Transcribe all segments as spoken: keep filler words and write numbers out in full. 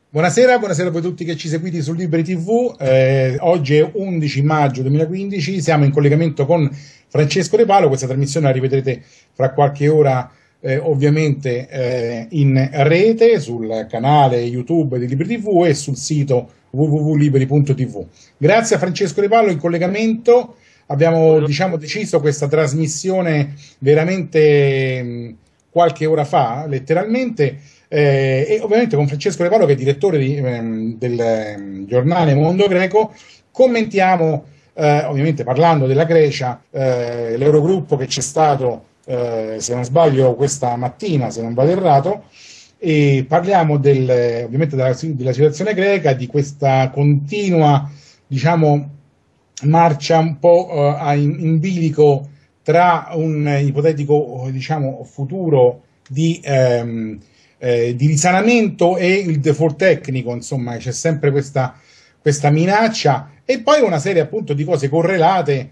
Buonasera, buonasera a voi tutti che ci seguite su Liberi ti vu. Eh, oggi è undici maggio duemilaquindici, siamo in collegamento con Francesco De Palo. Questa trasmissione la rivedrete fra qualche ora, eh, ovviamente eh, in rete sul canale YouTube di Liberi ti vu e sul sito w w w punto liberi punto t v. Grazie a Francesco De Palo in collegamento. Abbiamo diciamo, deciso questa trasmissione veramente mh, qualche ora fa, letteralmente. Eh, e ovviamente con Francesco De Palo, che è direttore di, ehm, del ehm, giornale Mondo Greco, commentiamo, eh, ovviamente parlando della Grecia, eh, l'Eurogruppo che c'è stato, eh, se non sbaglio, questa mattina, se non vado errato, e parliamo del, ovviamente della, della situazione greca, di questa continua, diciamo, marcia un po' eh, in, in bilico tra un ipotetico, diciamo, futuro di... Ehm, Eh, di risanamento e il default tecnico, insomma c'è sempre questa, questa minaccia, e poi una serie appunto di cose correlate,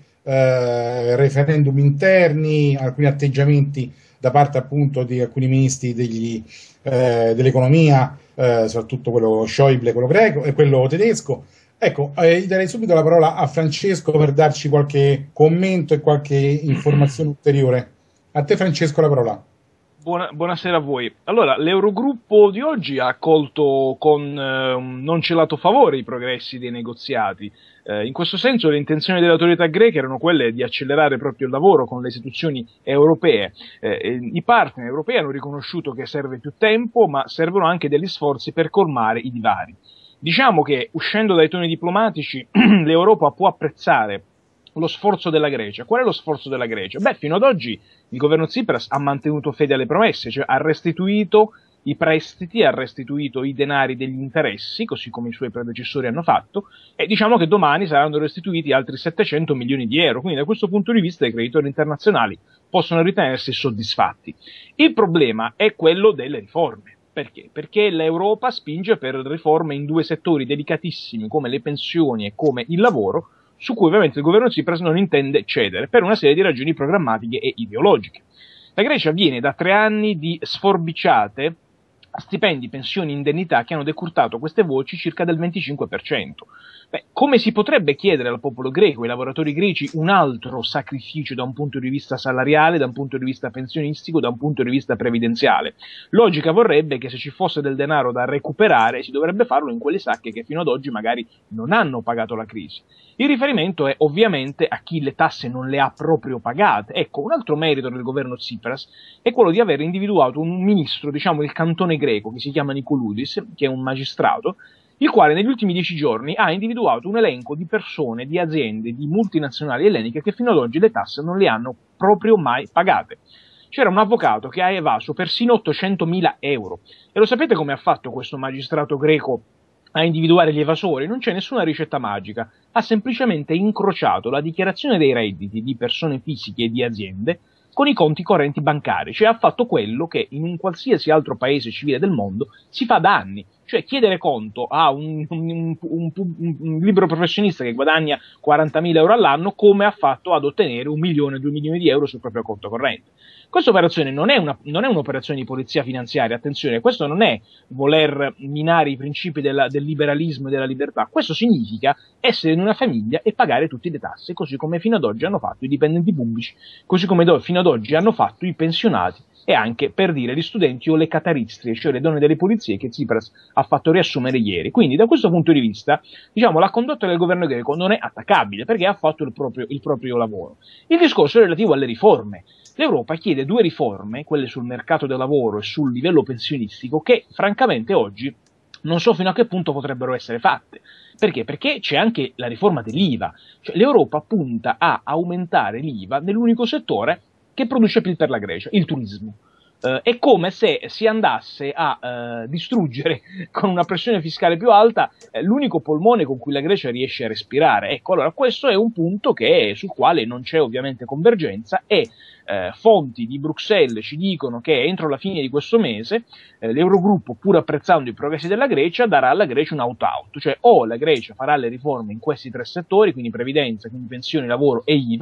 eh, referendum interni, alcuni atteggiamenti da parte appunto di alcuni ministri degli, eh, dell'economia, eh, soprattutto quello Schäuble, quello greco e quello tedesco. Ecco, eh, darei subito la parola a Francesco per darci qualche commento e qualche informazione ulteriore. A te Francesco la parola. Buona, buonasera a voi. Allora, l'Eurogruppo di oggi ha accolto con eh, un non celato favore i progressi dei negoziati. Eh, in questo senso le intenzioni delle autorità greche erano quelle di accelerare proprio il lavoro con le istituzioni europee. Eh, I partner europei hanno riconosciuto che serve più tempo, ma servono anche degli sforzi per colmare i divari. Diciamo che, uscendo dai toni diplomatici, l'Europa può apprezzare lo sforzo della Grecia. Qual è lo sforzo della Grecia? Beh, fino ad oggi il governo Tsipras ha mantenuto fede alle promesse, cioè ha restituito i prestiti, ha restituito i denari degli interessi, così come i suoi predecessori hanno fatto, e diciamo che domani saranno restituiti altri settecento milioni di euro, quindi da questo punto di vista i creditori internazionali possono ritenersi soddisfatti. Il problema è quello delle riforme. Perché? Perché l'Europa spinge per riforme in due settori delicatissimi come le pensioni e come il lavoro, su cui ovviamente il governo Tsipras non intende cedere per una serie di ragioni programmatiche e ideologiche. La Grecia viene da tre anni di sforbiciate a stipendi, pensioni, indennità che hanno decurtato queste voci circa del venticinque per cento. Beh, come si potrebbe chiedere al popolo greco, ai lavoratori greci, un altro sacrificio da un punto di vista salariale, da un punto di vista pensionistico, da un punto di vista previdenziale? Logica vorrebbe che se ci fosse del denaro da recuperare si dovrebbe farlo in quelle sacche che fino ad oggi magari non hanno pagato la crisi. Il riferimento è ovviamente a chi le tasse non le ha proprio pagate. Ecco, un altro merito del governo Tsipras è quello di aver individuato un ministro, diciamo il cantone greco, che si chiama Nikoloudis, che è un magistrato, il quale negli ultimi dieci giorni ha individuato un elenco di persone, di aziende, di multinazionali elleniche che fino ad oggi le tasse non le hanno proprio mai pagate. C'era un avvocato che ha evaso persino ottocentomila euro. E lo sapete come ha fatto questo magistrato greco a individuare gli evasori? Non c'è nessuna ricetta magica, ha semplicemente incrociato la dichiarazione dei redditi di persone fisiche e di aziende con i conti correnti bancari, cioè ha fatto quello che in un qualsiasi altro paese civile del mondo si fa da anni, cioè chiedere conto a un, un, un, un, un libero professionista che guadagna quarantamila euro all'anno come ha fatto ad ottenere un milione, due milioni di euro sul proprio conto corrente. Questa operazione non è, una, non è un'operazione di polizia finanziaria, attenzione, questo non è voler minare i principi della, del liberalismo e della libertà, questo significa essere in una famiglia e pagare tutte le tasse, così come fino ad oggi hanno fatto i dipendenti pubblici, così come do, fino ad oggi hanno fatto i pensionati e anche, per dire, gli studenti o le cataristrie, cioè le donne delle polizie che Tsipras ha fatto riassumere ieri. Quindi da questo punto di vista, diciamo, la condotta del governo greco non è attaccabile perché ha fatto il proprio, il proprio lavoro. Il discorso è relativo alle riforme. L'Europa chiede due riforme, quelle sul mercato del lavoro e sul livello pensionistico, che francamente oggi non so fino a che punto potrebbero essere fatte. Perché? Perché c'è anche la riforma dell'I V A. Cioè, l'Europa punta a aumentare l'I V A nell'unico settore che produce P I L per la Grecia, il turismo. Uh, è come se si andasse a uh, distruggere con una pressione fiscale più alta eh, l'unico polmone con cui la Grecia riesce a respirare. Ecco, allora questo è un punto che, sul quale non c'è ovviamente convergenza e eh, fonti di Bruxelles ci dicono che entro la fine di questo mese eh, l'Eurogruppo, pur apprezzando i progressi della Grecia, darà alla Grecia un opt-out, cioè o la Grecia farà le riforme in questi tre settori, quindi previdenza, quindi pensioni, lavoro e I V A,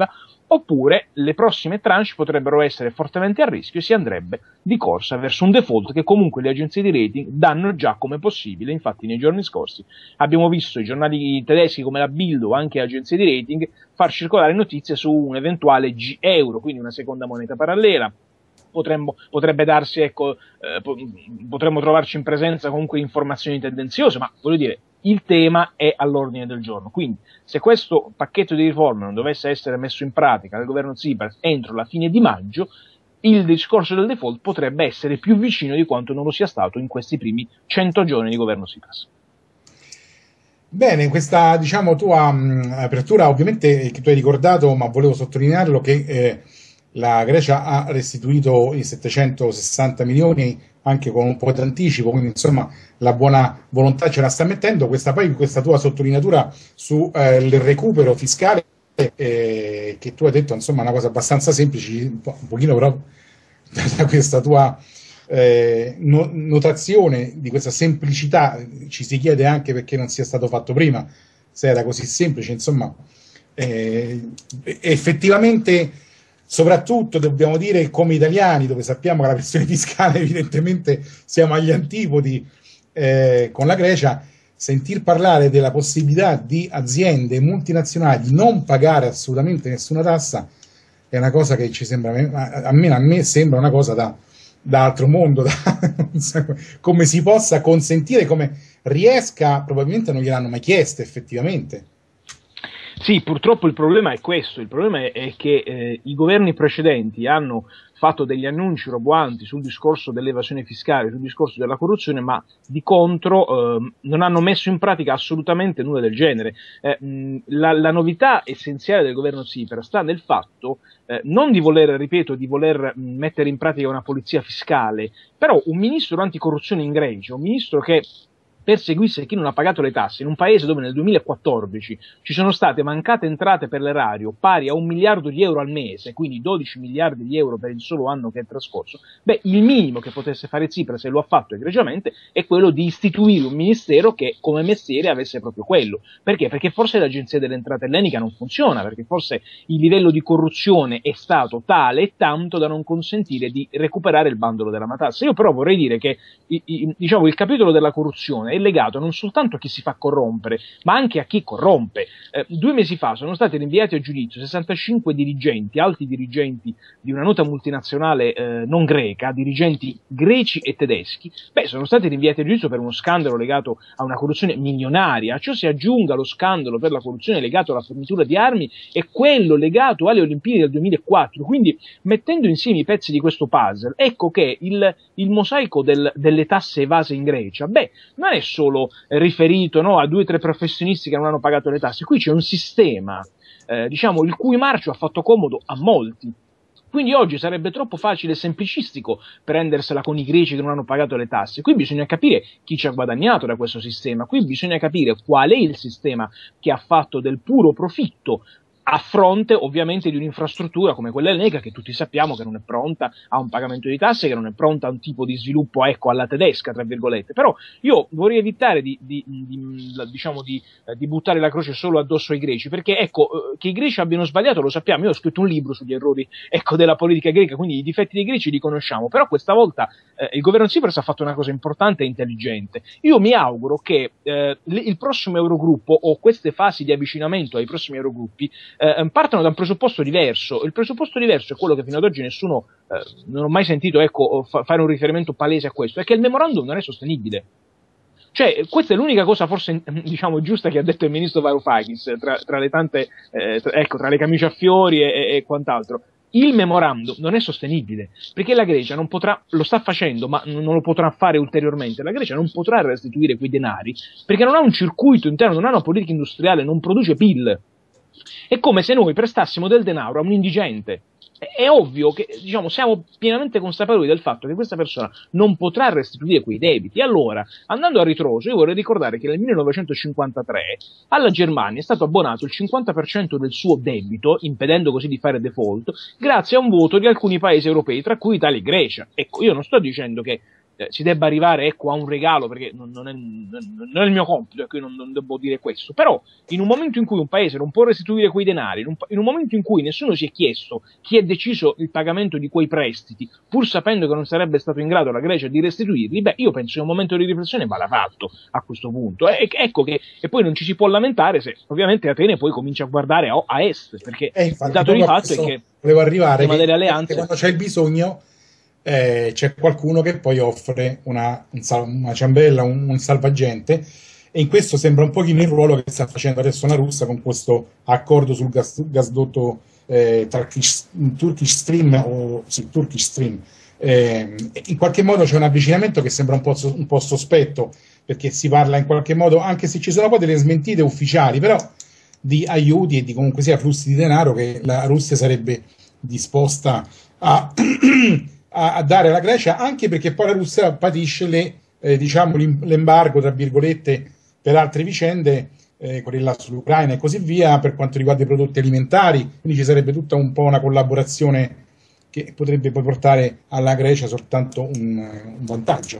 oppure le prossime tranche potrebbero essere fortemente a rischio e si andrebbe di corsa verso un default che comunque le agenzie di rating danno già come possibile. Infatti nei giorni scorsi abbiamo visto i giornali tedeschi come la Bild o anche agenzie di rating far circolare notizie su un eventuale G-Euro, quindi una seconda moneta parallela. Potremmo, potrebbe darsi, ecco, eh, potremmo trovarci in presenza comunque informazioni tendenziose, ma voglio dire, il tema è all'ordine del giorno. Quindi, se questo pacchetto di riforme non dovesse essere messo in pratica dal governo Tsipras entro la fine di maggio, il discorso del default potrebbe essere più vicino di quanto non lo sia stato in questi primi cento giorni di governo Tsipras. Bene, questa, diciamo, tua mh, apertura, ovviamente, che tu hai ricordato, ma volevo sottolinearlo, che eh, la Grecia ha restituito i settecentosessanta milioni anche con un po' di anticipo, quindi insomma la buona volontà ce la sta mettendo. Questa, poi questa tua sottolineatura sul eh, recupero fiscale, eh, che tu hai detto, insomma, è una cosa abbastanza semplice, un, po', un pochino però da questa tua eh, no, notazione di questa semplicità ci si chiede anche perché non sia stato fatto prima, se era così semplice, insomma, eh, effettivamente. Soprattutto dobbiamo dire, come italiani, dove sappiamo che la pressione fiscale evidentemente siamo agli antipodi eh, con la Grecia, sentir parlare della possibilità di aziende multinazionali di non pagare assolutamente nessuna tassa è una cosa che ci sembra, almeno a me sembra una cosa da, da altro mondo, da, come si possa consentire, come riesca, probabilmente non gliel'hanno mai chiesto effettivamente. Sì, purtroppo il problema è questo, il problema è, è che eh, i governi precedenti hanno fatto degli annunci roboanti sul discorso dell'evasione fiscale, sul discorso della corruzione, ma di contro eh, non hanno messo in pratica assolutamente nulla del genere. Eh, mh, la, la novità essenziale del governo Tsipras sta nel fatto eh, non di voler, ripeto, di voler mh, mettere in pratica una polizia fiscale, però un ministro anticorruzione in Grecia, un ministro che perseguisse chi non ha pagato le tasse in un paese dove nel duemilaquattordici ci sono state mancate entrate per l'erario pari a un miliardo di euro al mese, quindi dodici miliardi di euro per il solo anno che è trascorso, beh, il minimo che potesse fare Tsipras, e lo ha fatto egregiamente, è quello di istituire un ministero che come mestiere avesse proprio quello. Perché? Perché forse l'agenzia delle entrate ellenica non funziona, perché forse il livello di corruzione è stato tale e tanto da non consentire di recuperare il bandolo della matassa. Io però vorrei dire che i, i, diciamo, il capitolo della corruzione è legato non soltanto a chi si fa corrompere, ma anche a chi corrompe. Eh, due mesi fa sono stati rinviati a giudizio sessantacinque dirigenti, alti dirigenti di una nota multinazionale eh, non greca, dirigenti greci e tedeschi, beh, sono stati rinviati a giudizio per uno scandalo legato a una corruzione milionaria. A ciò si aggiunga lo scandalo per la corruzione legato alla fornitura di armi e quello legato alle Olimpiadi del duemilaquattro. Quindi, mettendo insieme i pezzi di questo puzzle, ecco che il, il mosaico del, delle tasse evase in Grecia, beh, non è solo riferito, no, a due o tre professionisti che non hanno pagato le tasse. Qui c'è un sistema, eh, diciamo, il cui marcio ha fatto comodo a molti. Quindi oggi sarebbe troppo facile e semplicistico prendersela con i greci che non hanno pagato le tasse. Qui bisogna capire chi ci ha guadagnato da questo sistema, qui bisogna capire qual è il sistema che ha fatto del puro profitto, a fronte ovviamente di un'infrastruttura come quella ellenica, che tutti sappiamo che non è pronta a un pagamento di tasse, che non è pronta a un tipo di sviluppo, ecco, alla tedesca, tra virgolette. Però io vorrei evitare di, di, di, diciamo di, di buttare la croce solo addosso ai greci, perché ecco, che i greci abbiano sbagliato lo sappiamo. Io ho scritto un libro sugli errori, ecco, della politica greca, quindi i difetti dei greci li conosciamo, però questa volta eh, il governo Tsipras ha fatto una cosa importante e intelligente. Io mi auguro che eh, il prossimo Eurogruppo, o queste fasi di avvicinamento ai prossimi Eurogruppi, Eh, partono da un presupposto diverso. Il presupposto diverso è quello che fino ad oggi nessuno, eh, non ho mai sentito, ecco, fa, fare un riferimento palese a questo, è che il memorandum non è sostenibile. Cioè, questa è l'unica cosa forse, diciamo, giusta che ha detto il ministro Varoufakis, tra, tra le tante, eh, tra, ecco, tra le camicie a fiori e, e, e quant'altro. Il memorandum non è sostenibile, perché la Grecia non potrà, lo sta facendo, ma non lo potrà fare ulteriormente. La Grecia non potrà restituire quei denari, perché non ha un circuito interno, non ha una politica industriale, non produce P I L. È come se noi prestassimo del denaro a un indigente. È, è ovvio che, diciamo, siamo pienamente consapevoli del fatto che questa persona non potrà restituire quei debiti. Allora, andando a ritroso, io vorrei ricordare che nel millenovecentocinquantatré alla Germania è stato abbonato il cinquanta per cento del suo debito, impedendo così di fare default, grazie a un voto di alcuni paesi europei, tra cui Italia e Grecia. Ecco, io non sto dicendo che eh, si debba arrivare, ecco, a un regalo, perché non, non, è, non è il mio compito, ecco, io non, non devo dire questo, però in un momento in cui un paese non può restituire quei denari, in un, in un momento in cui nessuno si è chiesto chi è deciso il pagamento di quei prestiti, pur sapendo che non sarebbe stato in grado la Grecia di restituirli, beh, io penso che un momento di riflessione vada fatto a questo punto, e, ecco che, e poi non ci si può lamentare se ovviamente Atene poi comincia a guardare a, a est, perché eh, infatti, il dato di fatto è che volevo arrivare che delle alleanze, quando c'è il bisogno eh, c'è qualcuno che poi offre una, un sal- una ciambella, un, un salvagente, e in questo sembra un pochino il ruolo che sta facendo adesso la Russia con questo accordo sul gas, gasdotto eh, Turkish, Turkish Stream o sì, Turkish Stream. Eh, in qualche modo c'è un avvicinamento che sembra un po', un po' sospetto, perché si parla in qualche modo, anche se ci sono poi delle smentite ufficiali, però di aiuti e di comunque sia flussi di denaro che la Russia sarebbe disposta a, a, a dare alla Grecia, anche perché poi la Russia patisce le, eh, diciamo, l'embargo, tra virgolette, per altre vicende, eh, quella sull'Ucraina e così via, per quanto riguarda i prodotti alimentari, quindi ci sarebbe tutta un po' una collaborazione che potrebbe poi portare alla Grecia soltanto un, un vantaggio.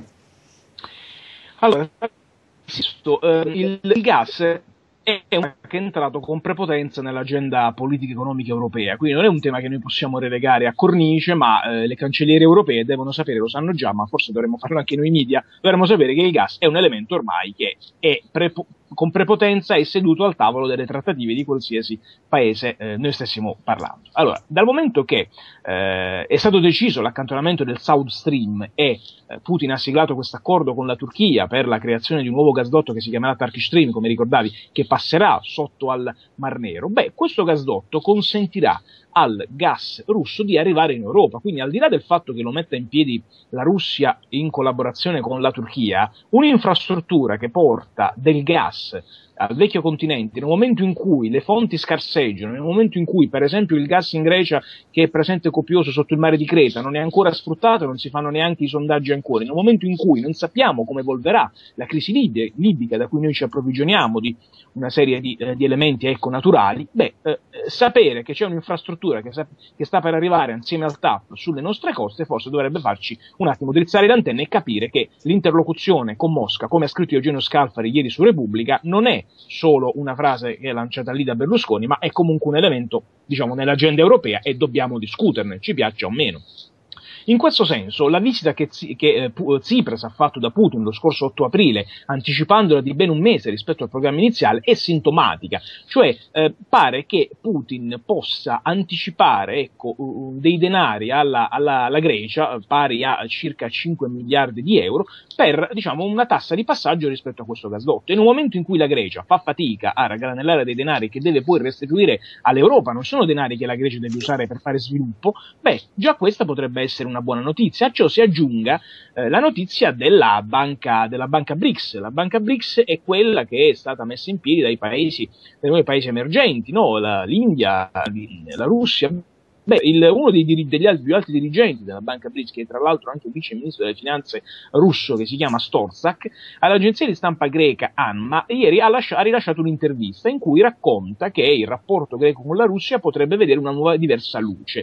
Allora, insisto, eh, il, il gas è un tema che è entrato con prepotenza nell'agenda politica economica europea, quindi non è un tema che noi possiamo relegare a cornice, ma eh, le cancelliere europee devono sapere, lo sanno già, ma forse dovremmo farlo anche noi media, dovremmo sapere che il gas è un elemento ormai che è prepo- con prepotenza è seduto al tavolo delle trattative di qualsiasi paese eh, noi stessimo parlando. Allora, dal momento che eh, è stato deciso l'accantonamento del South Stream e eh, Putin ha siglato questo accordo con la Turchia per la creazione di un nuovo gasdotto che si chiamerà Turkish Stream, come ricordavi, che passerà sotto al Mar Nero, beh, questo gasdotto consentirà al gas russo di arrivare in Europa, quindi al di là del fatto che lo metta in piedi la Russia in collaborazione con la Turchia, un'infrastruttura che porta del gas al vecchio continente, nel momento in cui le fonti scarseggiano, nel momento in cui per esempio il gas in Grecia, che è presente copioso sotto il mare di Creta, non è ancora sfruttato, non si fanno neanche i sondaggi ancora, nel momento in cui non sappiamo come evolverà la crisi lib- libica da cui noi ci approvvigioniamo di una serie di, eh, di elementi ecco naturali, beh, eh, sapere che c'è un'infrastruttura che, sa- che sta per arrivare insieme al T A P sulle nostre coste forse dovrebbe farci un attimo drizzare le antenne e capire che l'interlocuzione con Mosca, come ha scritto Eugenio Scalfari ieri su Repubblica, non è solo una frase che è lanciata lì da Berlusconi, ma è comunque un elemento, diciamo, nell'agenda europea e dobbiamo discuterne, ci piaccia o meno. In questo senso, la visita che, che eh, Tsipras ha fatto da Putin lo scorso otto aprile, anticipandola di ben un mese rispetto al programma iniziale, è sintomatica, cioè eh, pare che Putin possa anticipare ecco, uh, dei denari alla, alla, alla Grecia, pari a circa cinque miliardi di euro, per diciamo, una tassa di passaggio rispetto a questo gasdotto. In un momento in cui la Grecia fa fatica a raggranellare dei denari che deve poi restituire all'Europa, non sono denari che la Grecia deve usare per fare sviluppo, beh, già questa potrebbe essere una buona notizia. A ciò si aggiunga eh, la notizia della banca, della banca BRICS. La banca BRICS è quella che è stata messa in piedi dai paesi, dai nuovi paesi emergenti, no? la, l'India, la Russia. Beh, il, uno dei, degli altri, più alti dirigenti della banca BRICS, che è tra l'altro anche il vice ministro delle finanze russo, che si chiama Storzak, all'agenzia di stampa greca ANMA ieri ha, lascia, ha rilasciato un'intervista in cui racconta che il rapporto greco con la Russia potrebbe vedere una nuova diversa luce.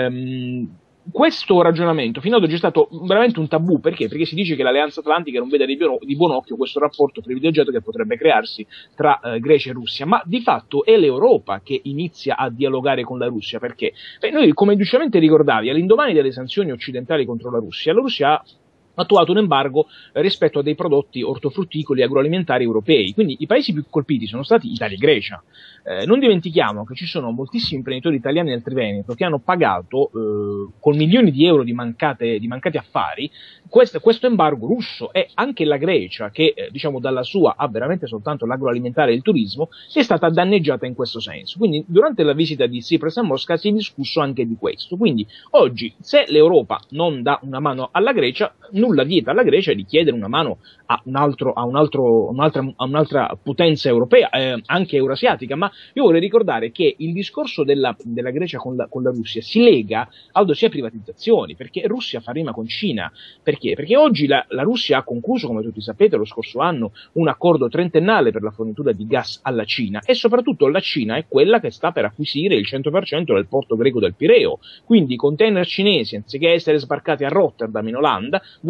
Um, Questo ragionamento fino ad oggi è stato veramente un tabù, perché? Perché si dice che l'Alleanza Atlantica non vede di, buon, di buon occhio questo rapporto privilegiato che potrebbe crearsi tra eh, Grecia e Russia, ma di fatto è l'Europa che inizia a dialogare con la Russia, perché beh, noi, come giustamente ricordavi, all'indomani delle sanzioni occidentali contro la Russia, la Russia ha attuato un embargo rispetto a dei prodotti ortofrutticoli e agroalimentari europei, quindi i paesi più colpiti sono stati Italia e Grecia. Eh, non dimentichiamo che ci sono moltissimi imprenditori italiani nel Triveneto che hanno pagato eh, con milioni di euro di, mancate, di mancati affari questo, questo embargo russo, e anche la Grecia, che eh, diciamo dalla sua ha veramente soltanto l'agroalimentare e il turismo, è stata danneggiata in questo senso. Quindi durante la visita di Tsipras a Mosca si è discusso anche di questo. Quindi oggi, se l'Europa non dà una mano alla Grecia, nulla vieta alla Grecia di chiedere una mano a, un altro, a, un altro, un'altra, a un'altra potenza europea, eh, anche eurasiatica, ma io vorrei ricordare che il discorso della, della Grecia con la, con la Russia si lega al dossier privatizzazioni, perché Russia fa rima con Cina. Perché? Perché oggi la, la Russia ha concluso, come tutti sapete, lo scorso anno un accordo trentennale per la fornitura di gas alla Cina, e soprattutto la Cina è quella che sta per acquisire il cento per cento del porto greco del Pireo, quindi i container cinesi, anziché essere sbarcati a Rotterdam in Olanda,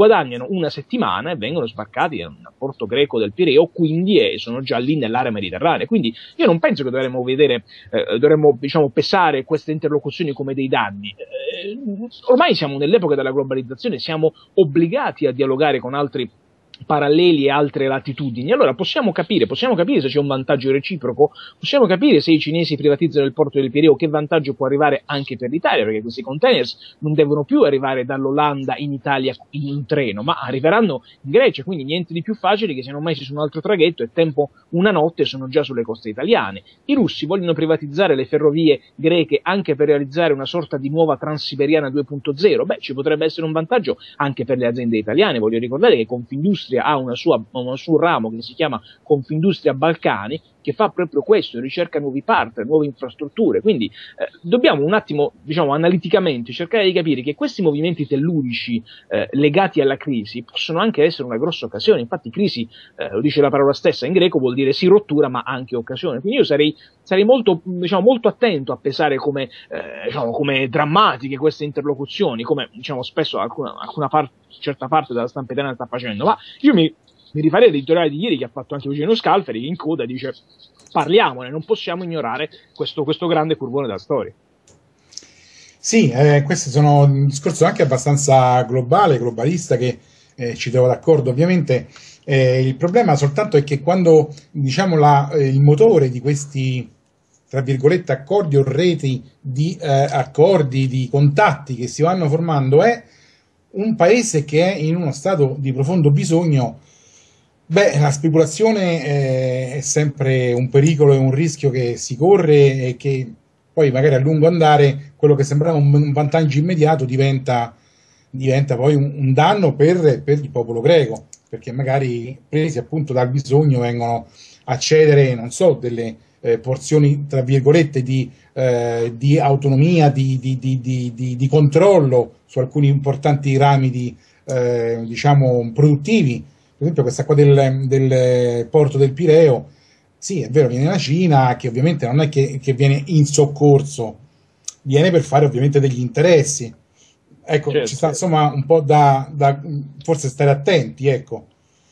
guadagnano una settimana e vengono sbarcati nel porto greco del Pireo, quindi eh, sono già lì nell'area mediterranea. Quindi io non penso che dovremmo vedere, eh, dovremmo diciamo pesare queste interlocuzioni come dei danni. Eh, ormai siamo nell'epoca della globalizzazione, siamo obbligati a dialogare con altri paralleli e altre latitudini. Allora possiamo capire, possiamo capire se c'è un vantaggio reciproco, possiamo capire se i cinesi privatizzano il porto del Pireo, che vantaggio può arrivare anche per l'Italia, perché questi containers non devono più arrivare dall'Olanda in Italia in un treno, ma arriveranno in Grecia, quindi niente di più facile che siano messi su un altro traghetto e tempo una notte e sono già sulle coste italiane. I russi vogliono privatizzare le ferrovie greche anche per realizzare una sorta di nuova Transiberiana due punto zero. Beh, ci potrebbe essere un vantaggio anche per le aziende italiane. Voglio ricordare che Confindustria ha una sua, un suo ramo che si chiama Confindustria Balcani, che fa proprio questo, ricerca nuovi partner, nuove infrastrutture. Quindi eh, dobbiamo un attimo, diciamo, analiticamente cercare di capire che questi movimenti tellurici eh, legati alla crisi possono anche essere una grossa occasione. Infatti crisi, eh, lo dice la parola stessa in greco, vuol dire sì rottura ma anche occasione. Quindi io sarei, sarei molto, diciamo, molto attento a pesare come, eh, diciamo, come drammatiche queste interlocuzioni, come diciamo spesso alcuna, alcuna parte, certa parte della stampa italiana sta facendo. Ma io mi Mi rifarei all'editoriale di ieri che ha fatto anche Eugenio Scalfari, che in coda dice parliamone, non possiamo ignorare questo, questo grande curvone della storia. Sì, eh, questo sono un discorso anche abbastanza globale, globalista, che eh, ci trovo d'accordo. Ovviamente eh, il problema soltanto è che quando diciamo la, eh, il motore di questi tra virgolette accordi o reti di eh, accordi, di contatti che si vanno formando è un paese che è in uno stato di profondo bisogno. Beh, la speculazione eh, è sempre un pericolo e un rischio che si corre e che poi magari a lungo andare quello che sembrava un, un vantaggio immediato diventa, diventa poi un, un danno per, per il popolo greco, perché magari presi appunto dal bisogno vengono a cedere, non so, delle eh, porzioni tra virgolette di, eh, di autonomia, di, di, di, di, di, di controllo su alcuni importanti rami di, eh, diciamo produttivi. Per esempio questa qua del, del porto del Pireo, sì è vero, viene la Cina, che ovviamente non è che, che viene in soccorso, viene per fare ovviamente degli interessi. Ecco, certo, ci sta insomma un po' da, da forse stare attenti, ecco.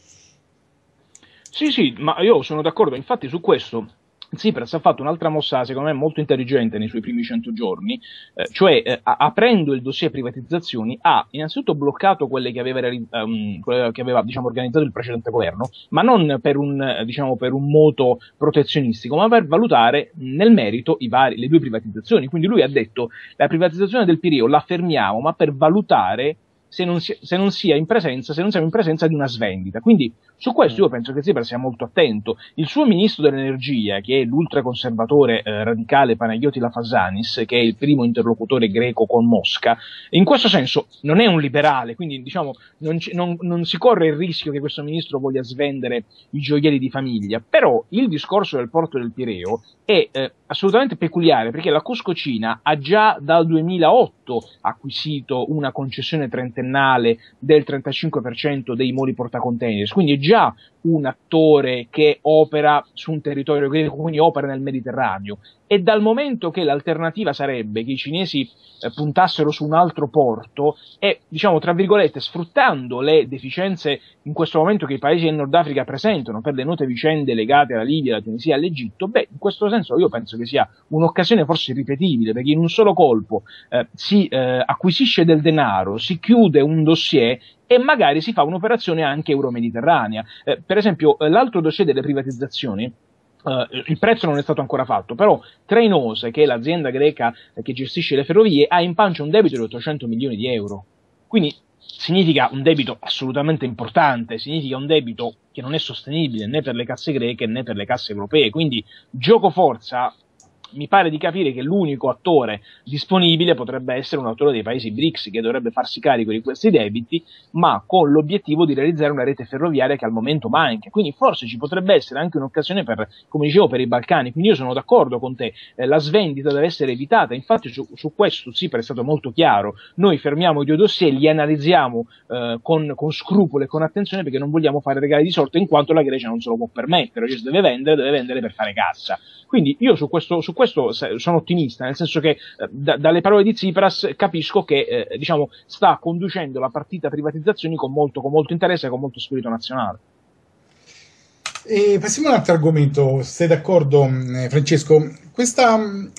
Sì, sì, ma io sono d'accordo, infatti su questo Tsipras ha fatto un'altra mossa, secondo me, molto intelligente nei suoi primi cento giorni, eh, cioè eh, aprendo il dossier privatizzazioni ha innanzitutto bloccato quelle che aveva, um, quelle che aveva diciamo, organizzato il precedente governo, ma non per un, eh, diciamo, per un moto protezionistico, ma per valutare nel merito i vari, le due privatizzazioni. Quindi lui ha detto la privatizzazione del Pireo la fermiamo, ma per valutare se non, si, se non sia in presenza, se non siamo in presenza di una svendita. Quindi su questo io penso che Tsipras sia molto attento. Il suo ministro dell'energia, che è l'ultraconservatore eh, radicale Panagioti Lafazanis, che è il primo interlocutore greco con Mosca, in questo senso non è un liberale, quindi diciamo non, non, non si corre il rischio che questo ministro voglia svendere i gioielli di famiglia. Però il discorso del porto del Pireo è eh, assolutamente peculiare, perché la Cuscocina ha già dal duemilaotto acquisito una concessione trentennale del trentacinque per cento dei moli portacontainers, quindi è già un attore che opera su un territorio greco, quindi opera nel Mediterraneo. E dal momento che l'alternativa sarebbe che i cinesi eh, puntassero su un altro porto e, diciamo, tra virgolette, sfruttando le deficienze in questo momento che i paesi del Nord Africa presentano per le note vicende legate alla Libia, alla Tunisia e all'Egitto, beh, in questo senso io penso che sia un'occasione forse irripetibile, perché in un solo colpo eh, si eh, acquisisce del denaro, si chiude un dossier e magari si fa un'operazione anche euromediterranea. Eh, per esempio, eh, l'altro dossier delle privatizzazioni, Uh, il prezzo non è stato ancora fatto, però Trainose, che è l'azienda greca eh, che gestisce le ferrovie, ha in pancia un debito di ottocento milioni di euro. Quindi significa un debito assolutamente importante, significa un debito che non è sostenibile né per le casse greche né per le casse europee. Quindi gioco forza. Mi pare di capire che l'unico attore disponibile potrebbe essere un attore dei paesi B R I C S che dovrebbe farsi carico di questi debiti, ma con l'obiettivo di realizzare una rete ferroviaria che al momento manca. Quindi forse ci potrebbe essere anche un'occasione per, come dicevo, per i Balcani. Quindi io sono d'accordo con te, eh, la svendita deve essere evitata. Infatti su, su questo Tsipras è stato molto chiaro. Noi fermiamo i due dossier, li analizziamo eh, con, con scrupolo e con attenzione, perché non vogliamo fare regali di sorte, in quanto la Grecia non se lo può permettere, cioè se deve vendere, deve vendere per fare cassa. Quindi io su questo, su questo sono ottimista, nel senso che eh, da, dalle parole di Tsipras capisco che eh, diciamo, sta conducendo la partita privatizzazioni con molto, con molto interesse e con molto spirito nazionale. E passiamo a un altro argomento, sei d'accordo Francesco? Questa,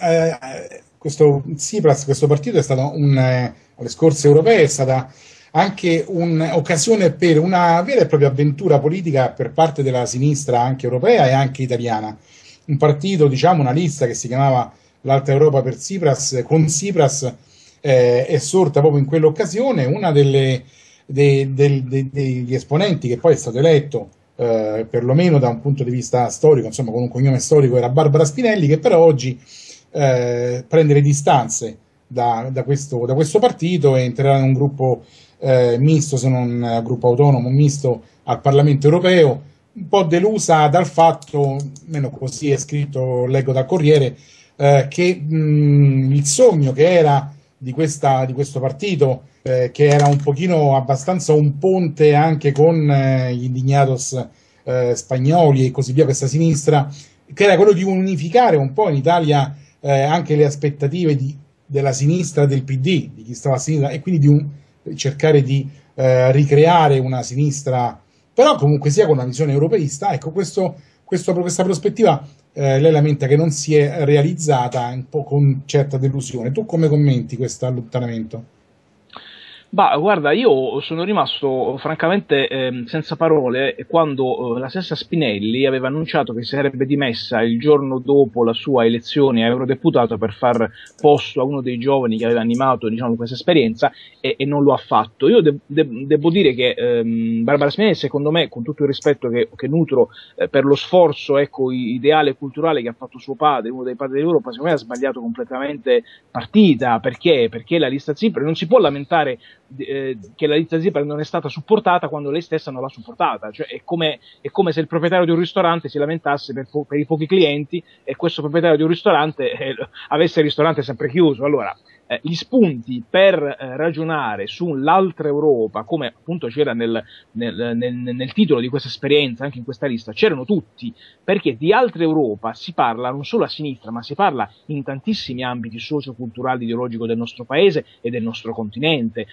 eh, questo Tsipras, questo partito è stato un, eh, alle scorse europee è stata anche un'occasione per una vera e propria avventura politica per parte della sinistra anche europea e anche italiana. Un partito, diciamo, una lista che si chiamava l'Alta Europa per Tsipras, con Tsipras eh, è sorta proprio in quell'occasione. Una delle, de, de, de, degli esponenti che poi è stato eletto eh, perlomeno da un punto di vista storico, insomma con un cognome storico, era Barbara Spinelli, che però oggi eh, prende le distanze da, da, questo, da questo partito e entrerà in un gruppo Eh, misto, se non eh, gruppo autonomo misto al Parlamento europeo, un po' delusa dal fatto, almeno così è scritto, leggo dal Corriere, eh, che mh, il sogno che era di, questa, di questo partito, eh, che era un pochino abbastanza un ponte anche con eh, gli indignados eh, spagnoli e così via, questa sinistra, che era quello di unificare un po' in Italia eh, anche le aspettative di, della sinistra del P D, di chi stava a sinistra, e quindi di un cercare di eh, ricreare una sinistra, però comunque sia con una visione europeista. Ecco, questo, questo, questa prospettiva eh, lei lamenta che non si è realizzata, un po' con certa delusione. Tu come commenti questo allontanamento? Bah, guarda, io sono rimasto francamente eh, senza parole quando eh, la stessa Spinelli aveva annunciato che si sarebbe dimessa il giorno dopo la sua elezione a eurodeputato per far posto a uno dei giovani che aveva animato, diciamo, questa esperienza, e, e non lo ha fatto. Io de- de- devo dire che ehm, Barbara Spinelli, secondo me, con tutto il rispetto che, che nutro eh, per lo sforzo, ecco, ideale e culturale che ha fatto suo padre, uno dei padri dell'Europa, secondo me ha sbagliato completamente partita. Perché? Perché la lista Tsipras non si può lamentare Eh, che la lista Tsipras non è stata supportata quando lei stessa non l'ha supportata. Cioè è come, è come se il proprietario di un ristorante si lamentasse per, po- per i pochi clienti e questo proprietario di un ristorante eh, avesse il ristorante sempre chiuso. Allora eh, gli spunti per eh, ragionare sull'altra Europa, come appunto c'era nel, nel, nel, nel titolo di questa esperienza, anche in questa lista, c'erano tutti, perché di altra Europa si parla non solo a sinistra, ma si parla in tantissimi ambiti socio-culturali, ideologico del nostro paese e del nostro continente.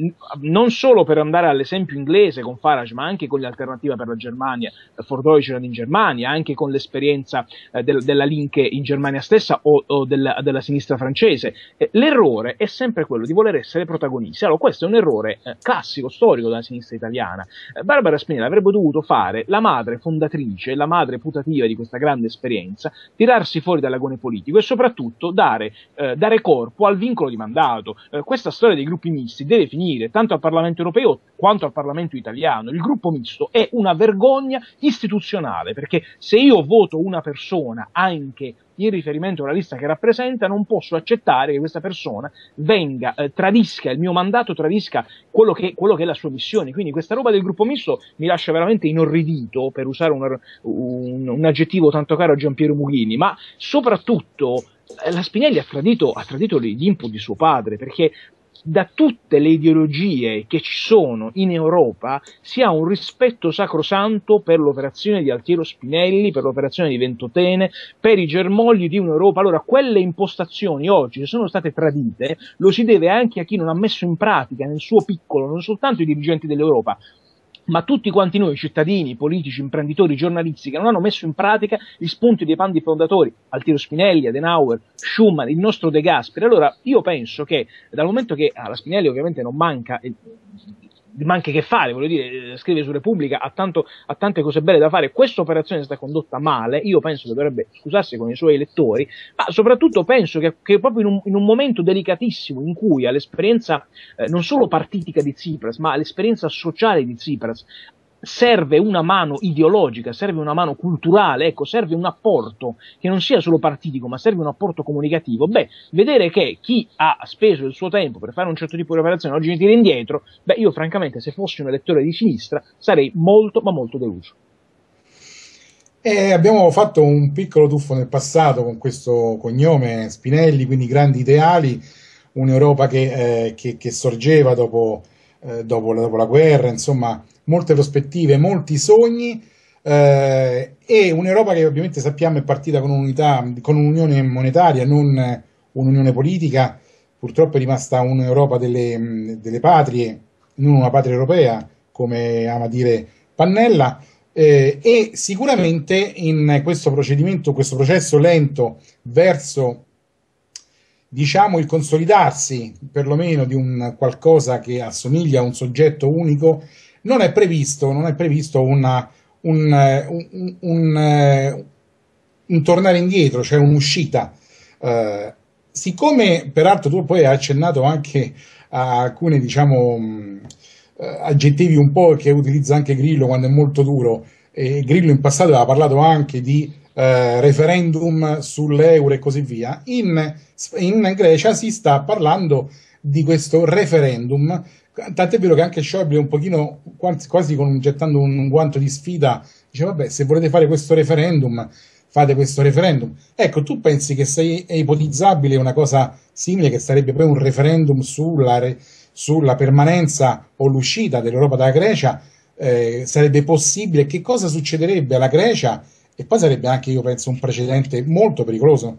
Non solo per andare all'esempio inglese con Farage, ma anche con l'alternativa per la Germania, For Deutschland in Germania, anche con l'esperienza eh, del, della Linke in Germania stessa o, o della, della sinistra francese. Eh, l'errore è sempre quello di voler essere protagonisti. Allora, questo è un errore eh, classico, storico della sinistra italiana. Eh, Barbara Spinelli avrebbe dovuto fare la madre fondatrice, la madre putativa di questa grande esperienza, tirarsi fuori dall'agone politico e soprattutto dare, eh, dare corpo al vincolo di mandato. Eh, questa storia dei gruppi misti deve finire tanto al Parlamento europeo quanto al Parlamento italiano. Il gruppo misto è una vergogna istituzionale, perché se io voto una persona anche in riferimento alla lista che rappresenta, non posso accettare che questa persona venga, eh, tradisca il mio mandato, tradisca quello che, quello che è la sua missione. Quindi questa roba del gruppo misto mi lascia veramente inorridito, per usare un, un, un aggettivo tanto caro a Giampiero Mughini, ma soprattutto eh, la Spinelli ha tradito, ha tradito gli input di suo padre, perché da tutte le ideologie che ci sono in Europa si ha un rispetto sacrosanto per l'operazione di Altiero Spinelli, per l'operazione di Ventotene, per i germogli di un'Europa. Allora, quelle impostazioni oggi che sono state tradite lo si deve anche a chi non ha messo in pratica nel suo piccolo, non soltanto i dirigenti dell'Europa, ma tutti quanti noi, cittadini, politici, imprenditori, giornalisti, che non hanno messo in pratica gli spunti dei padri fondatori, Altiero Spinelli, Adenauer, Schumann, il nostro De Gasperi. Allora, io penso che dal momento che alla Spinelli ovviamente non manca, eh, manca che fare, voglio dire, scrive su Repubblica, ha, tanto, ha tante cose belle da fare, questa operazione è stata condotta male, io penso che dovrebbe scusarsi con i suoi elettori, ma soprattutto penso che, che proprio in un, in un momento delicatissimo in cui all'esperienza eh, non solo partitica di Tsipras, ma all'esperienza sociale di Tsipras serve una mano ideologica, serve una mano culturale, ecco, serve un apporto che non sia solo partitico, ma serve un apporto comunicativo. Beh, vedere che chi ha speso il suo tempo per fare un certo tipo di operazione oggi ne tira indietro, beh, io francamente, se fossi un elettore di sinistra, sarei molto, ma molto deluso. E abbiamo fatto un piccolo tuffo nel passato con questo cognome Spinelli, quindi grandi ideali, un'Europa che, eh, che, che sorgeva dopo, eh, dopo, dopo la guerra, insomma, molte prospettive, molti sogni. eh, e un'Europa che ovviamente sappiamo è partita con un'unità, con un'unione monetaria, non un'unione politica. Purtroppo è rimasta un'Europa delle, delle patrie, non una patria europea, come ama dire Pannella, eh, e sicuramente in questo procedimento, questo processo lento verso, diciamo, il consolidarsi perlomeno di un qualcosa che assomiglia a un soggetto unico, non è previsto, non è previsto una, un, un, un, un tornare indietro, cioè un'uscita. Eh, siccome peraltro tu poi hai accennato anche a alcuni, diciamo, aggettivi un po' che utilizza anche Grillo quando è molto duro, e Grillo in passato aveva parlato anche di eh, referendum sull'euro e così via, in, in Grecia si sta parlando di questo referendum, tant'è vero che anche Schäuble un pochino, quasi con, gettando un guanto di sfida, dice vabbè, se volete fare questo referendum fate questo referendum. Ecco, tu pensi che se è ipotizzabile una cosa simile, che sarebbe poi un referendum sulla, sulla permanenza o l'uscita dell'Europa dalla Grecia, eh, sarebbe possibile? Che cosa succederebbe alla Grecia? E poi sarebbe anche, io penso, un precedente molto pericoloso.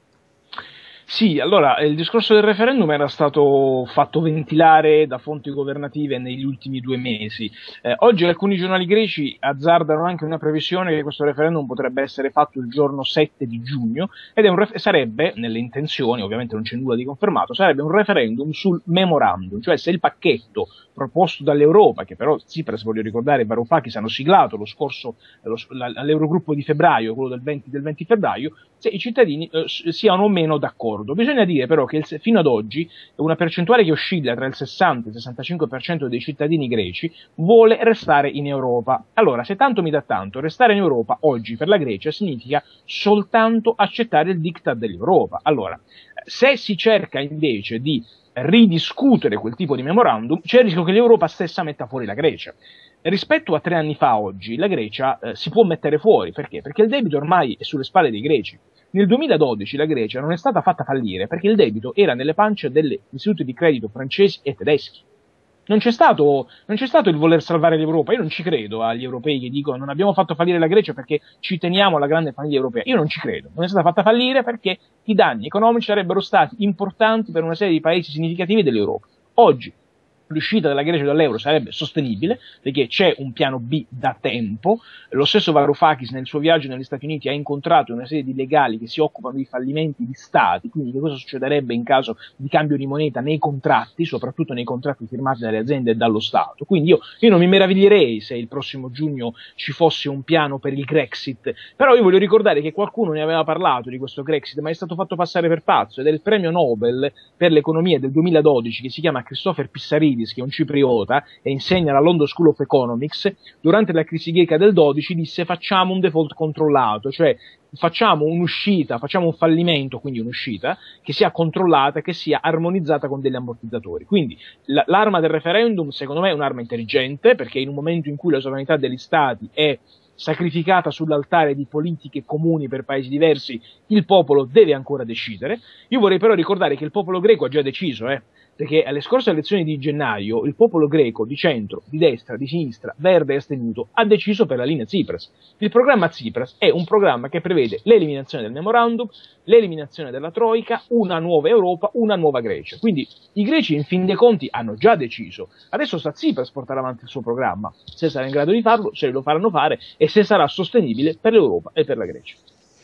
Sì, allora, il discorso del referendum era stato fatto ventilare da fonti governative negli ultimi due mesi. Eh, oggi alcuni giornali greci azzardano anche una previsione che questo referendum potrebbe essere fatto il giorno sette di giugno, ed è un ref- sarebbe, nelle intenzioni, ovviamente non c'è nulla di confermato, sarebbe un referendum sul memorandum, cioè se il pacchetto proposto dall'Europa, che però Tsipras, voglio ricordare, e Varoufakis hanno siglato lo scorso, lo, all'Eurogruppo di febbraio, quello del venti, del venti febbraio, se i cittadini eh, siano o meno d'accordo. Bisogna dire però che il, fino ad oggi una percentuale che oscilla tra il sessanta e il sessantacinque per cento dei cittadini greci vuole restare in Europa. Allora, se tanto mi dà tanto, restare in Europa oggi per la Grecia significa soltanto accettare il diktat dell'Europa. Allora, se si cerca invece di ridiscutere quel tipo di memorandum, c'è il rischio che l'Europa stessa metta fuori la Grecia. Rispetto a tre anni fa oggi, la Grecia eh, si può mettere fuori. Perché? Perché il debito ormai è sulle spalle dei greci. Nel duemiladodici la Grecia non è stata fatta fallire perché il debito era nelle pance degli istituti di credito francesi e tedeschi. Non c'è stato, non c'è stato il voler salvare l'Europa. Io non ci credo agli europei che dicono non abbiamo fatto fallire la Grecia perché ci teniamo alla grande famiglia europea. Io non ci credo. Non è stata fatta fallire perché i danni economici sarebbero stati importanti per una serie di paesi significativi dell'Europa. Oggi l'uscita della Grecia dall'euro sarebbe sostenibile perché c'è un piano B da tempo. Lo stesso Varoufakis nel suo viaggio negli Stati Uniti ha incontrato una serie di legali che si occupano di fallimenti di stati, quindi che cosa succederebbe in caso di cambio di moneta nei contratti, soprattutto nei contratti firmati dalle aziende e dallo Stato. Quindi io, io non mi meraviglierei se il prossimo giugno ci fosse un piano per il Grexit, però io voglio ricordare che qualcuno ne aveva parlato di questo Grexit, ma è stato fatto passare per pazzo, ed è il premio Nobel per l'economia del duemiladodici che si chiama Christopher Pissaridis, che è un cipriota e insegna alla London School of Economics. Durante la crisi greca del dodici disse facciamo un default controllato, cioè facciamo un'uscita, facciamo un fallimento, quindi un'uscita che sia controllata, che sia armonizzata con degli ammortizzatori. Quindi l- l'arma del referendum secondo me è un'arma intelligente, perché in un momento in cui la sovranità degli stati è sacrificata sull'altare di politiche comuni per paesi diversi, il popolo deve ancora decidere. Io vorrei però ricordare che il popolo greco ha già deciso, eh, perché alle scorse elezioni di gennaio il popolo greco di centro, di destra, di sinistra, verde e astenuto ha deciso per la linea Tsipras. Il programma Tsipras è un programma che prevede l'eliminazione del memorandum, l'eliminazione della Troica, una nuova Europa, una nuova Grecia. Quindi i greci in fin dei conti hanno già deciso. Adesso sta Tsipras a portare avanti il suo programma, se sarà in grado di farlo, se lo faranno fare e se sarà sostenibile per l'Europa e per la Grecia.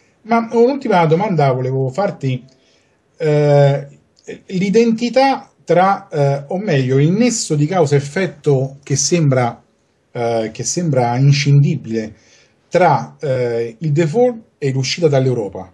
Ma un'ultima domanda volevo farti. Eh, l'identità tra, eh, o meglio, il nesso di causa-effetto che sembra, eh, che sembra inscindibile tra eh, il default e l'uscita dall'Europa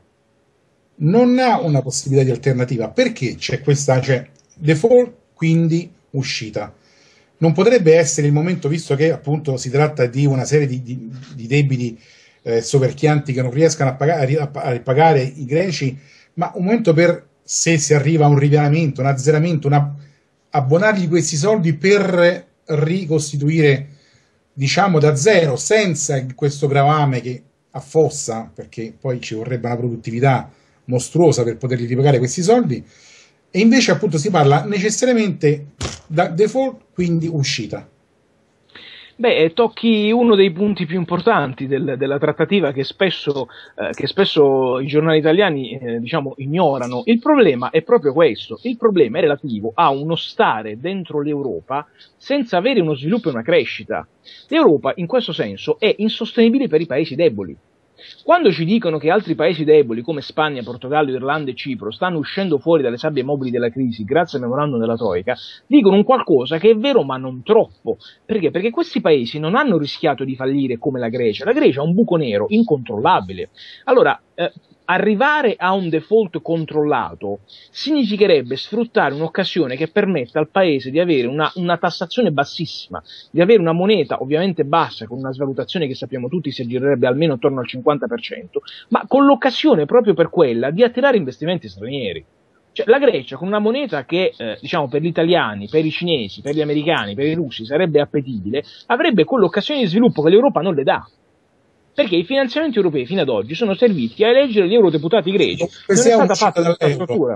non ha una possibilità di alternativa. Perché c'è questa, cioè default, quindi uscita? Non potrebbe essere il momento, visto che appunto si tratta di una serie di, di, di debiti eh, soverchianti che non riescano a pagare, a, a pagare i greci, ma un momento per, se si arriva a un ripianamento, un azzeramento, una, abbonargli questi soldi per ricostituire, diciamo, da zero, senza questo gravame che affossa, perché poi ci vorrebbe una produttività mostruosa per poterli ripagare questi soldi, e invece appunto si parla necessariamente da default, quindi uscita. Beh, tocchi uno dei punti più importanti del, della trattativa che spesso, eh, che spesso i giornali italiani eh, diciamo, ignorano. Il problema è proprio questo, il problema è relativo a uno stare dentro l'Europa senza avere uno sviluppo e una crescita. L'Europa in questo senso è insostenibile per i paesi deboli. Quando ci dicono che altri paesi deboli come Spagna, Portogallo, Irlanda e Cipro stanno uscendo fuori dalle sabbie mobili della crisi grazie al memorandum della Troica, dicono un qualcosa che è vero ma non troppo. Perché? Perché questi paesi non hanno rischiato di fallire come la Grecia. La Grecia è un buco nero incontrollabile. Allora, eh, arrivare a un default controllato significherebbe sfruttare un'occasione che permetta al paese di avere una, una tassazione bassissima, di avere una moneta ovviamente bassa, con una svalutazione che sappiamo tutti si aggirerebbe almeno attorno al cinquanta per cento, ma con l'occasione proprio per quella di attirare investimenti stranieri. Cioè, la Grecia, con una moneta che eh, diciamo per gli italiani, per i cinesi, per gli americani, per i russi sarebbe appetibile, avrebbe quell'occasione di sviluppo che l'Europa non le dà. Perché i finanziamenti europei fino ad oggi sono serviti a eleggere gli eurodeputati greci. Comunque non è sia stata fatta un'infrastruttura.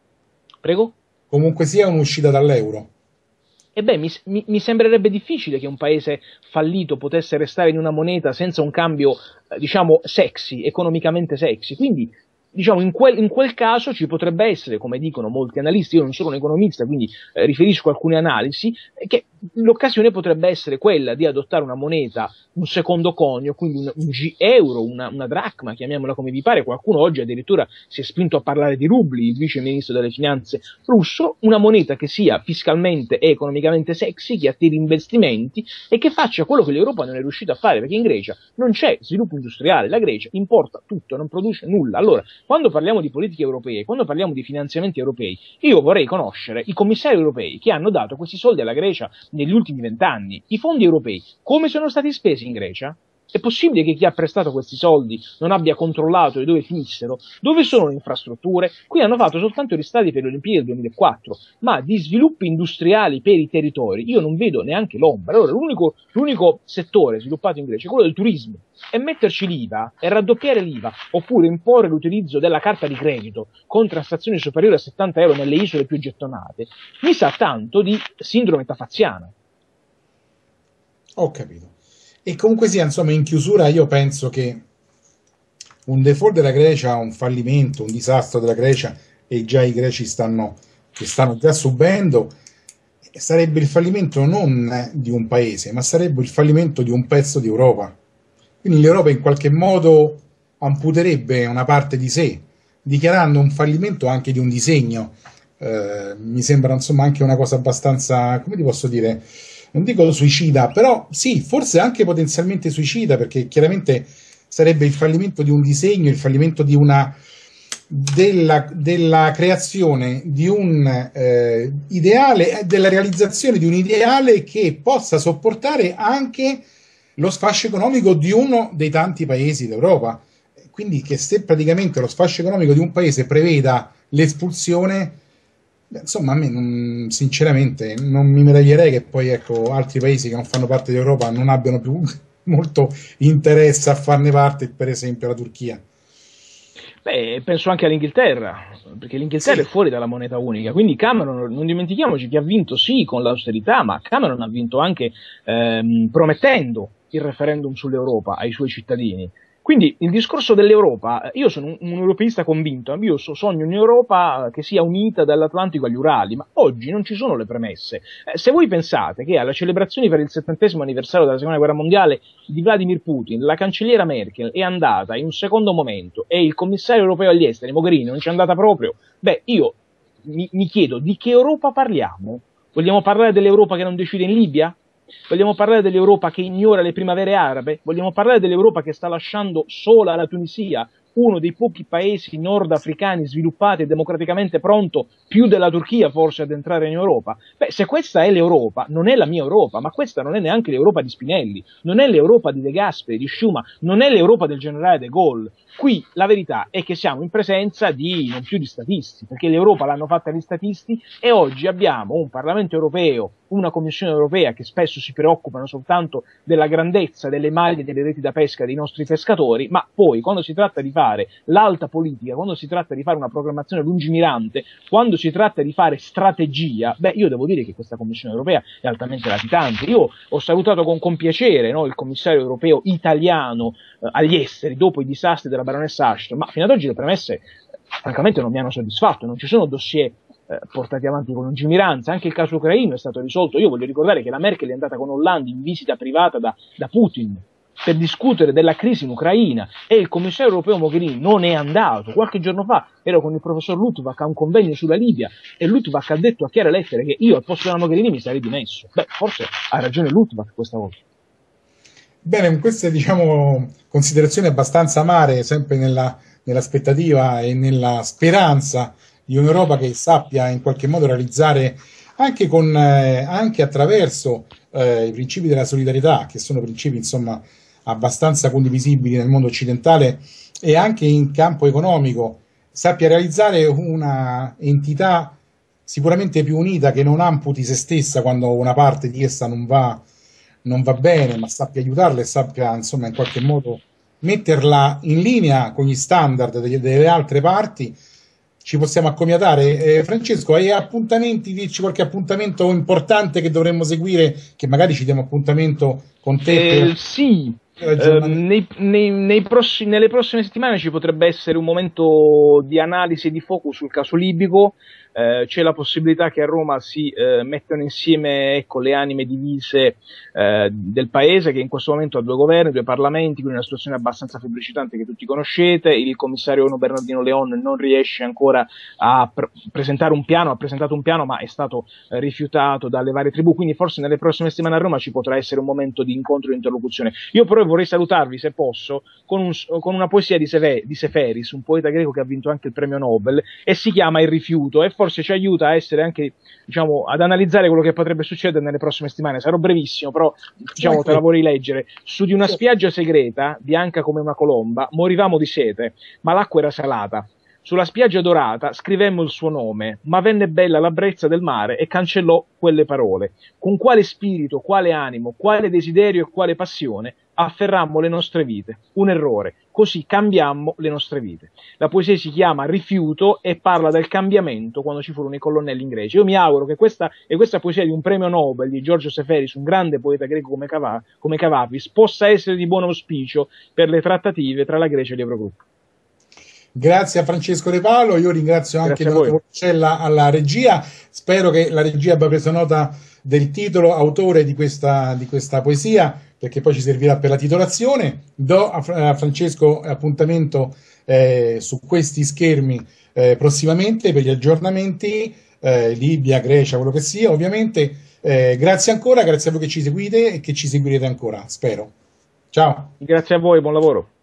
Prego? Comunque sia un'uscita dall'euro. E beh, mi, mi, mi sembrerebbe difficile che un paese fallito potesse restare in una moneta senza un cambio, eh, diciamo, sexy, economicamente sexy. Quindi, diciamo, in quel, in quel caso ci potrebbe essere, come dicono molti analisti, io non sono un economista, quindi eh, riferisco alcune analisi, eh, che l'occasione potrebbe essere quella di adottare una moneta, un secondo conio, quindi un, un G euro, una, una dracma, chiamiamola come vi pare, qualcuno oggi addirittura si è spinto a parlare di rubli, il vice ministro delle finanze russo, una moneta che sia fiscalmente e economicamente sexy, che attiri investimenti e che faccia quello che l'Europa non è riuscita a fare, perché in Grecia non c'è sviluppo industriale, la Grecia importa tutto, non produce nulla. Allora, quando parliamo di politiche europee, quando parliamo di finanziamenti europei, io vorrei conoscere i commissari europei che hanno dato questi soldi alla Grecia negli ultimi vent'anni. I fondi europei come sono stati spesi in Grecia? È possibile che chi ha prestato questi soldi non abbia controllato di dove finissero? Dove sono le infrastrutture? Qui hanno fatto soltanto gli stadi per le Olimpiadi del duemilaquattro, ma di sviluppi industriali per i territori io non vedo neanche l'ombra. Allora l'unico, l'unico settore sviluppato in Grecia è quello del turismo, e metterci l'I V A e raddoppiare l'I V A oppure imporre l'utilizzo della carta di credito con transazioni superiori a settanta euro nelle isole più gettonate mi sa tanto di sindrome tafaziana. Ho capito. E comunque sia, insomma, in chiusura io penso che un default della Grecia, un fallimento, un disastro della Grecia, e già i greci stanno, che stanno già subendo, sarebbe il fallimento non di un paese, ma sarebbe il fallimento di un pezzo di Europa. Quindi l'Europa in qualche modo amputerebbe una parte di sé, dichiarando un fallimento anche di un disegno. Eh, mi sembra insomma anche una cosa abbastanza, come ti posso dire, non dico suicida, però sì, forse anche potenzialmente suicida, perché chiaramente sarebbe il fallimento di un disegno, il fallimento di una della, della creazione di un eh, ideale, della realizzazione di un ideale che possa sopportare anche lo sfascio economico di uno dei tanti paesi d'Europa. Quindi che se praticamente lo sfascio economico di un paese preveda l'espulsione, insomma, a me non, sinceramente non mi meraviglierei che poi ecco altri paesi che non fanno parte dell'Europa non abbiano più molto interesse a farne parte, per esempio la Turchia. Beh, penso anche all'Inghilterra, perché l'Inghilterra sì. è fuori dalla moneta unica, quindi Cameron, non dimentichiamoci che ha vinto sì con l'austerità, ma Cameron ha vinto anche ehm, promettendo il referendum sull'Europa ai suoi cittadini. Quindi il discorso dell'Europa, io sono un, un europeista convinto, io so, sogno un'Europa che sia unita dall'Atlantico agli Urali, ma oggi non ci sono le premesse. Eh, se voi pensate che alle celebrazioni per il settantesimo anniversario della Seconda Guerra Mondiale di Vladimir Putin, la cancelliera Merkel è andata in un secondo momento e il commissario europeo agli esteri, Mogherini, non ci è andata proprio, beh, io mi, mi chiedo di che Europa parliamo? Vogliamo parlare dell'Europa che non decide in Libia? Vogliamo parlare dell'Europa che ignora le primavere arabe? Vogliamo parlare dell'Europa che sta lasciando sola la Tunisia, uno dei pochi paesi nordafricani sviluppati e democraticamente pronto, più della Turchia forse, ad entrare in Europa? Beh, se questa è l'Europa, non è la mia Europa, ma questa non è neanche l'Europa di Spinelli, non è l'Europa di De Gasperi, di Schumann, non è l'Europa del generale De Gaulle. Qui la verità è che siamo in presenza di non più di statisti, perché l'Europa l'hanno fatta gli statisti e oggi abbiamo un Parlamento europeo, una Commissione europea che spesso si preoccupano soltanto della grandezza delle maglie e delle reti da pesca dei nostri pescatori, ma poi quando si tratta di fare fare l'alta politica, quando si tratta di fare una programmazione lungimirante, quando si tratta di fare strategia, beh, io devo dire che questa Commissione europea è altamente latitante. Io ho salutato con, con piacere, no, il commissario europeo italiano eh, agli esteri dopo i disastri della baronessa Ashton, ma fino ad oggi le premesse eh, francamente non mi hanno soddisfatto, non ci sono dossier eh, portati avanti con lungimiranza. Anche il caso ucraino è stato risolto. Io voglio ricordare che la Merkel è andata con Hollande in visita privata da, da Putin per discutere della crisi in Ucraina, e il commissario europeo Mogherini non è andato. Qualche giorno fa ero con il professor Luttwak a un convegno sulla Libia e Luttwak ha detto a chiare lettere che io al posto della Mogherini mi sarei dimesso. Beh, forse ha ragione Luttwak questa volta. Bene, con queste, diciamo, considerazioni abbastanza amare, sempre nella, nell'aspettativa e nella speranza di un'Europa che sappia in qualche modo realizzare anche, con, eh, anche attraverso eh, i principi della solidarietà, che sono principi, insomma, abbastanza condivisibili nel mondo occidentale, e anche in campo economico sappia realizzare una entità sicuramente più unita, che non amputi se stessa quando una parte di essa non va, non va bene, ma sappia aiutarla e sappia, insomma, in qualche modo metterla in linea con gli standard delle, delle altre parti. Ci possiamo accomiatare. Eh, Francesco, hai appuntamenti? Dici qualche appuntamento importante che dovremmo seguire, che magari ci diamo appuntamento con te? Eh, sì, eh, nei, nei, nei prossi, nelle prossime settimane ci potrebbe essere un momento di analisi e di focus sul caso libico. Eh, c'è la possibilità che a Roma si eh, mettano insieme, ecco, le anime divise eh, del paese, che in questo momento ha due governi, due parlamenti, quindi una situazione abbastanza febbricitante che tutti conoscete. Il commissario ONU Bernardino Leon non riesce ancora a pre presentare un piano, ha presentato un piano ma è stato eh, rifiutato dalle varie tribù, quindi forse nelle prossime settimane a Roma ci potrà essere un momento di incontro e di interlocuzione. Io però vorrei salutarvi, se posso, con, un, con una poesia di, Seve di Seferis, un poeta greco che ha vinto anche il premio Nobel, e si chiama Il rifiuto, e forse ci aiuta a essere anche, diciamo, ad analizzare quello che potrebbe succedere nelle prossime settimane. Sarò brevissimo, però, diciamo, te la vorrei leggere. Su di una spiaggia segreta, bianca come una colomba, morivamo di sete, ma l'acqua era salata. Sulla spiaggia dorata scrivemmo il suo nome, ma venne bella la brezza del mare e cancellò quelle parole. Con quale spirito, quale animo, quale desiderio e quale passione afferrammo le nostre vite. Un errore, così cambiammo le nostre vite. La poesia si chiama Rifiuto e parla del cambiamento quando ci furono i colonnelli in Grecia. Io mi auguro che questa, e questa poesia di un premio Nobel di Giorgio Seferis, un grande poeta greco come, Cava, come Cavafis, possa essere di buon auspicio per le trattative tra la Grecia e l'Eurogruppo. Grazie a Francesco De Palo, io ringrazio anche Donato Porcella alla regia. Spero che la regia abbia preso nota del titolo, autore di questa, di questa poesia, perché poi ci servirà per la titolazione. Do a, a Francesco appuntamento eh, su questi schermi eh, prossimamente per gli aggiornamenti, eh, Libia, Grecia, quello che sia, ovviamente. Eh, grazie ancora, grazie a voi che ci seguite e che ci seguirete ancora, spero. Ciao. Grazie a voi, buon lavoro.